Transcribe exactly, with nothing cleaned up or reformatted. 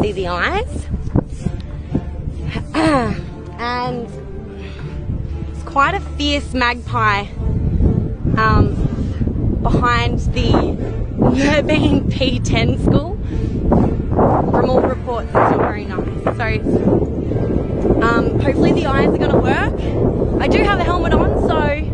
see the eyes. And it's quite a fierce magpie um, behind the Magpie P ten school. From all reports, it's not very nice. So um, hopefully the eyes are going to work. I do have a helmet on, so